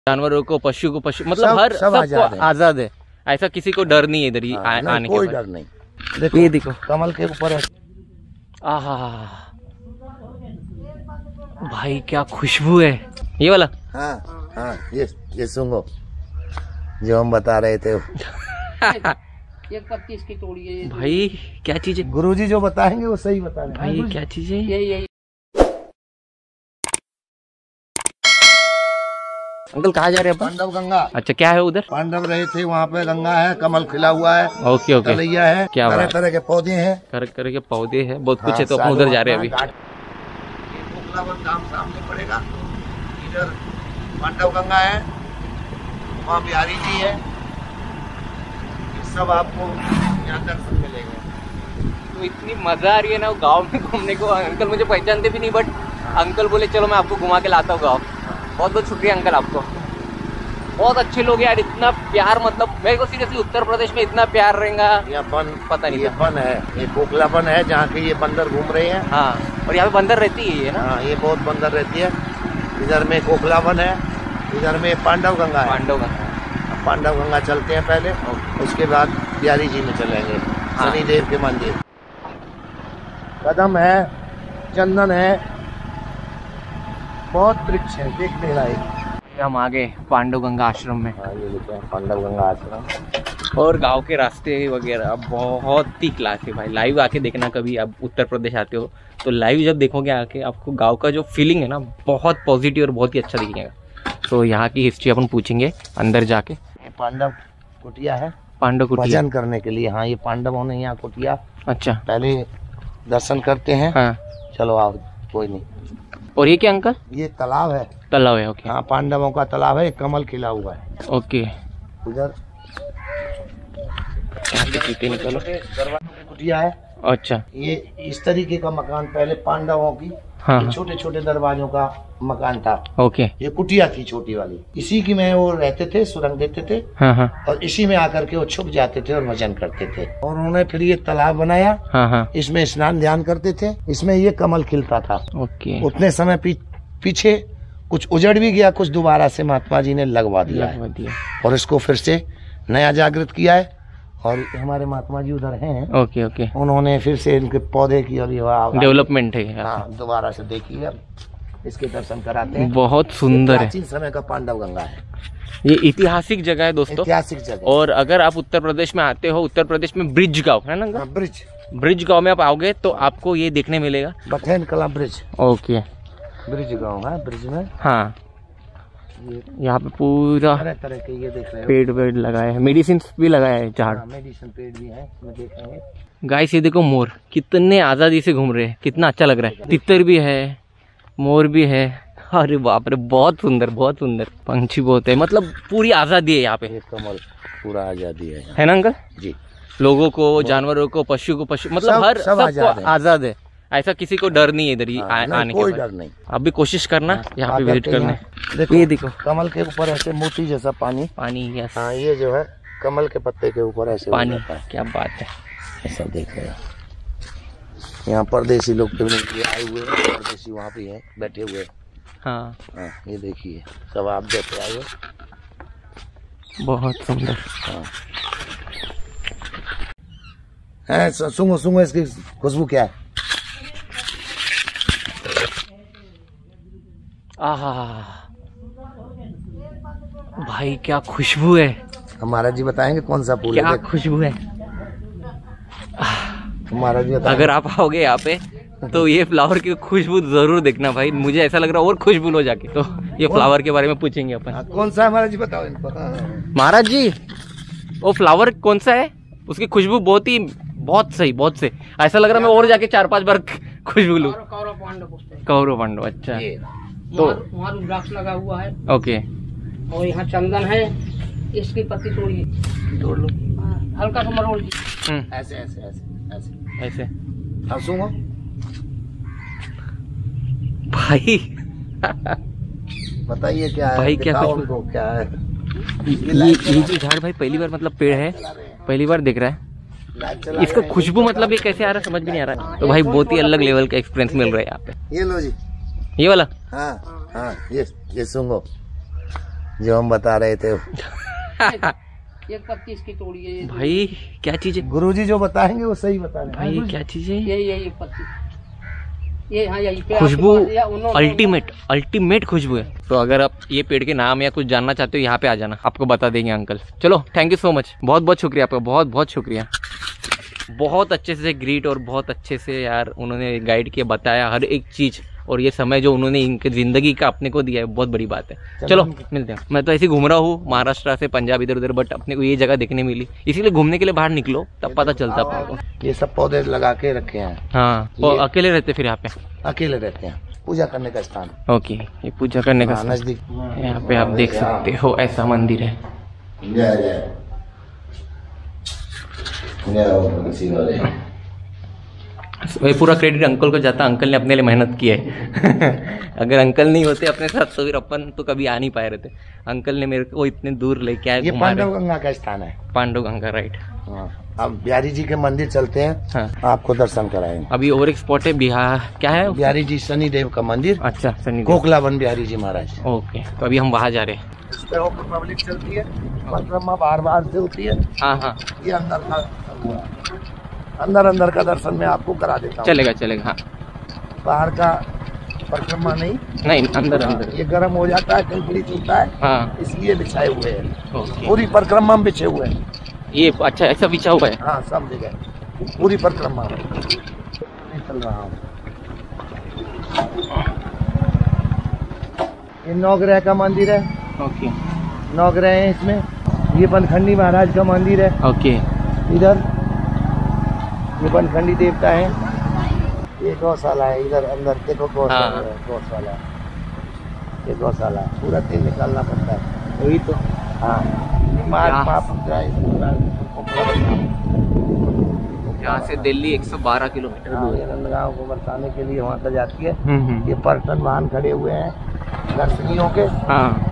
जानवरों को, पशु मतलब हर सबको आजाद है। ऐसा किसी को डर नहीं है इधर आने कोई डर नहीं। देखो, ये देखो कमल के ऊपर है। आहा भाई क्या खुशबू है ये वाला। हाँ हाँ, ये सुनो जो हम बता रहे थे। एक पत्ती इसकी तोड़िए भाई, क्या चीज है? गुरुजी जो बताएंगे वो सही बताएंगे भाई क्या चीज है? यही अंकल कहाँ जा रहे हैं अपन? पांडव गंगा। अच्छा, क्या है उधर? पांडव रहे थे वहाँ पे, गंगा है, कमल खिला हुआ है। ओके ओके, तलैया है, क्या तरह तरह के पौधे हैं, तरह के पौधे हैं, बहुत कुछ है। तो अपन उधर जा रहे हैं अभी। धाम सामने पड़ेगा, इधर पांडव गंगा है, वहाँ बिहारी जी है। सब आपको यहाँ दर्शन मिलेंगे। तो इतनी मजा आ रही है ना गांव में घूमने को। अंकल मुझे पहचानते भी नहीं, बट अंकल बोले चलो मैं आपको घुमा के लाता हूँ गाँव। बहुत बहुत शुक्रिया अंकल आपको, बहुत अच्छे लोग यार। इतना प्यार, मतलब मेरे को सीरियसली उत्तर प्रदेश में इतना प्यार रहेगा यहाँ वन पता नहीं। ये वन है, ये कोकला वन है जहाँ के ये बंदर घूम रहे हैं। हाँ, और यहाँ पे बंदर रहती है ये ना? हाँ, ये बहुत बंदर रहती है। इधर में कोकला वन है, इधर में पांडव गंगा है। पांडव गंगा, पांडव गंगा चलते हैं पहले, उसके बाद बिहारी जी में चलेंगे, शनिदेव के मंदिर। कदम है, चंदन है, बहुत वृक्ष है देखने लायक। हम आ गए पांडव गंगा आश्रम में। हाँ, ये लिखे हैं पांडव गंगा आश्रम। और गांव के रास्ते वगैरह बहुत ही क्लास है भाई। लाइव आके देखना, कभी आप उत्तर प्रदेश आते हो तो लाइव जब देखोगे आके, आपको गांव का जो फीलिंग है ना, बहुत पॉजिटिव और बहुत ही अच्छा दिखेगा। तो यहाँ की हिस्ट्री अपन पूछेंगे अंदर जाके। पांडव कुटिया है, पांडव कुटिया भजन करने के लिए। हाँ, ये पांडवों ने यहाँ कुटिया। अच्छा, पहले दर्शन करते हैं। हाँ, चलो आओ, कोई नहीं। और ये क्या अंकल? ये तालाब है, तालाब है। ओके, हाँ, पांडवों का तालाब है, कमल खिला हुआ है। ओके, इधर निकलो। कुटिया है। अच्छा, ये इस तरीके का मकान पहले पांडवों की, हाँ, छोटे छोटे दरवाजों का मकान था। ओके, ये कुटिया थी छोटी वाली, इसी की में वो रहते थे, सुरंग देते थे। हाँ हाँ और इसी में आकर के वो छुप जाते थे और भजन करते थे। और उन्होंने फिर ये तालाब बनाया, हाँ हाँ, इसमें स्नान ध्यान करते थे। इसमें ये कमल खिलता था। ओके। उतने समय पीछे कुछ उजड़ भी गया, कुछ दोबारा से महात्मा जी ने लगवा दिया है और इसको फिर से नया जागृत किया है। और हमारे महात्मा जी उधर हैं। ओके ओके, उन्होंने फिर से इनके पौधे की और ये डेवलपमेंट है। हाँ, दोबारा से देखिए, इसके दर्शन कराते हैं। बहुत सुंदर है। प्राचीन समय का पांडव गंगा है। ये ऐतिहासिक जगह है दोस्तों, ऐतिहासिक जगह। और अगर आप उत्तर प्रदेश में आते हो, उत्तर प्रदेश में ब्रिज गांव है ना? ब्रिज गांव में आप आओगे तो आपको ये देखने मिलेगा, बथेन कला ब्रिज। ओके, ब्रिज गांव है, ब्रिज में। हाँ, यहाँ पे पूरा तरह तरह के ये देख रहे हो, पेड़ लगाए हैं, मेडिसिन भी लगाया है, झाड़। मेडिसिन पेड़ भी है, इसमें देखेंगे। गाइस ये देखो, मोर कितने आजादी से घूम रहे हैं, कितना अच्छा लग रहा है। तितर भी है, मोर भी है। अरे बाप रे, बहुत सुंदर, बहुत सुंदर पंछी बहुत है। मतलब पूरी आजादी है यहाँ पे। कमल पूरा आजादी है ना अंकल जी? लोगों को, जानवरों को, पशु मतलब हर सबको आजाद है। ऐसा किसी को डर नहीं है इधर आने कोई के। डर नहीं। आप भी कोशिश करना यहाँ पे विजिट करने। देखो, ये देखो कमल के ऊपर ऐसे मोती जैसा पानी। यस, हाँ, ये जो है कमल के पत्ते के ऊपर ऐसे पानी। क्या बात है, ऐसा देख रहे हो। यहाँ परदेसी लोग फिरने के लिए आए हुए हैं, परदेसी वहाँ पे हैं, बैठे हुए। हाँ, ये देखिए, सब आप जैसे आए हो। बहुत सुंदर। हाँ, सुंगो इसकी खुशबू क्या है? आहा भाई क्या खुशबू है। हमारा जी बताएंगे कौन सा फूल है? क्या खुशबू है। हमारा जी अगर आप आओगे यहाँ पे तो ये फ्लावर की खुशबू जरूर देखना भाई। मुझे ऐसा लग रहा है और खुशबू लो जाके। तो ये फ्लावर के बारे में पूछेंगे अपन। कौन सा है महाराज जी, बताओ इनको। महाराज जी, वो फ्लावर कौन सा है? उसकी खुशबू बहुत सही, बहुत सही। ऐसा लग रहा है मैं और जाके 4-5 बार खुशबू लूं। कौरव पांडव। अच्छा, तो वहाँ रुद्राक्ष लगा हुआ है। ओके, और यहाँ चंदन है, इसकी पत्ती तोड़िए, तोड़ लो, हल्का सा मरोड़ लीजिए। ऐसे ऐसे ऐसे ऐसे ऐसे। हाँ, सुनो भाई बताइए क्या है भाई, क्या उनको क्या है? ये जो झाड़ भाई पहली बार, मतलब पेड़ है, पहली बार दिख रहा है। इसका खुशबू मतलब ये कैसे आ रहा है समझ भी नहीं आ रहा है। तो भाई बहुत ही अलग लेवल का एक्सपीरियंस मिल रहा है यहाँ पे। ये लो जी, ये वाला। हाँ हाँ, ये सुनो, जो हम बता रहे थे। 125 की तोड़ी है ये। भाई क्या चीज है? गुरुजी जो बताएंगे वो सही बता रहे हैं। भाई क्या चीज है? यही 125 ये। हाँ यही पे खुशबू उन्होंने- अल्टीमेट खुशबू है। तो अगर आप ये पेड़ के नाम या कुछ जानना चाहते हो यहाँ पे आ जाना, आपको बता देंगे अंकल। चलो थैंक यू सो मच, बहुत बहुत शुक्रिया आपका, बहुत बहुत शुक्रिया। बहुत अच्छे से ग्रीट और बहुत अच्छे से यार उन्होंने गाइड किया, बताया हर एक चीज, और ये समय जो उन्होंने इनके जिंदगी का अपने को दिया है बहुत बड़ी बात है। चलो मिलते हैं। मैं तो ऐसे घूम रहा हूँ महाराष्ट्र से पंजाब इधर उधर, बट अपने को ये जगह देखने मिली, इसीलिए घूमने के लिए बाहर निकलो तब पता चलता अपने को। ये सब पौधे लगा के रखे हैं। हाँ वो अकेले रहते फिर यहाँ पे? अकेले रहते हैं, पूजा करने का स्थान। ओके, ये पूजा करने का नजदीक। यहाँ पे आप देख सकते हो ऐसा मंदिर है। ये पूरा क्रेडिट अंकल को जाता, अंकल ने अपने लिए मेहनत की है। अगर अंकल नहीं होते अपने साथ तो फिर अपन तो कभी आ नहीं पाए रहते। अंकल ने मेरे को इतने दूर लेके आए। ये पांडव गंगा का स्थान है। पांडव गंगा, राइट। अब बिहारी जी के मंदिर चलते हैं। हाँ। आपको दर्शन कराएंगे। अभी और एक स्पॉट है बिहार, क्या है? बिहारी जी शनि देव का मंदिर। अच्छा, शनि कोकलावन बिहारी जी महाराज। ओके, तो अभी हम वहाँ जा रहे हैं। पब्लिक चलती है, परिक्रमा बार से होती है। हाँ हाँ, ये अंदर का दर्शन मैं आपको करा देता हूँ। चलेगा। हाँ, बाहर का परिक्रमा नहीं, अंदर ये गर्म हो जाता है, कंकड़ी चुनता है। हाँ, इसलिए बिछाए हुए हैं। ओके। पूरी परिक्रमा में बिछे हुए हैं। ये अच्छा ऐसा बिछा हुआ है? हाँ, सब जगह पूरी परिक्रमा में चल रहा हूँ। ये नवग्रह का मंदिर है। ओके, नवग्रह है इसमें। ये बनखंडी महाराज का मंदिर है। ओके। इधर ये बनखंडी देवता है। ये गौशाला है, इधर अंदर देखो गौशाला हाँ। है, गौशाला। ये गौशाला पूरा दिन निकालना पड़ता है। वही तो। हाँ, यहाँ से दिल्ली 112 किलोमीटर दूर है। नंदगांव को बरसाने के लिए वहाँ तक जाती है। हम्म। ये पर्यटन वाहन खड़े हुए हैं दर्शनियों के। हाँ,